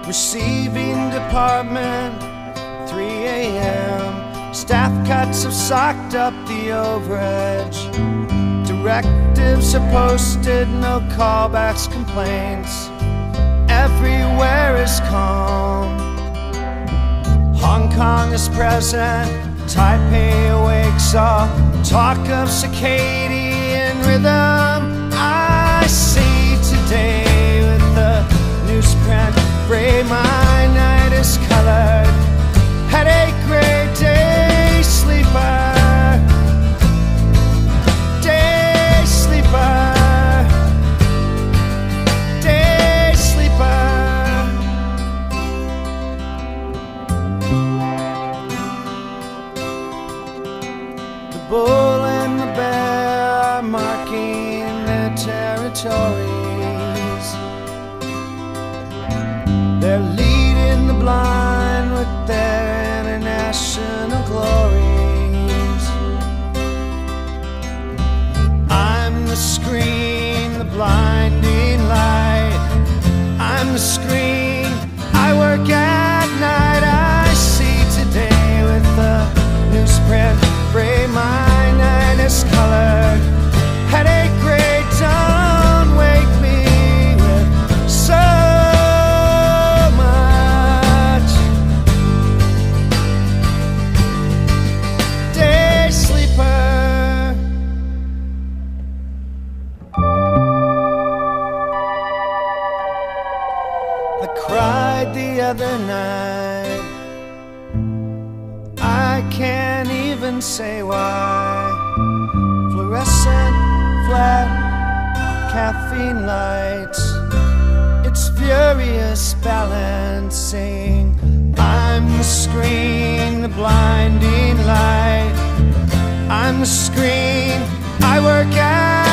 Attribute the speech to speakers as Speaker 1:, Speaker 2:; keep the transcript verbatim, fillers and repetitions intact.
Speaker 1: Receiving department, three A M Staff cuts have socked up the overage. Directives are posted, no callbacks, complaints. Everywhere is calm. Hong Kong is present, Taipei awakes all talk of circadian rhythm. I see today with the newsprint gray, my night is colored. Headache, gray, day sleeper. Day sleeper. Day sleeper. The bull and the bear are marking their territories. They're leading the blind with their international glories. I'm the screen, the blinding light. I'm the screen, I work at night. I see today with the newsprint gray, my night is colored. Headache, gray, don't wake me with so much. Day sleeper. I cried the other night. I can't even say why. Fluorescent, flat, caffeine lights. It's furious balancing. I'm the screen, the blinding light. I'm the screen, I work at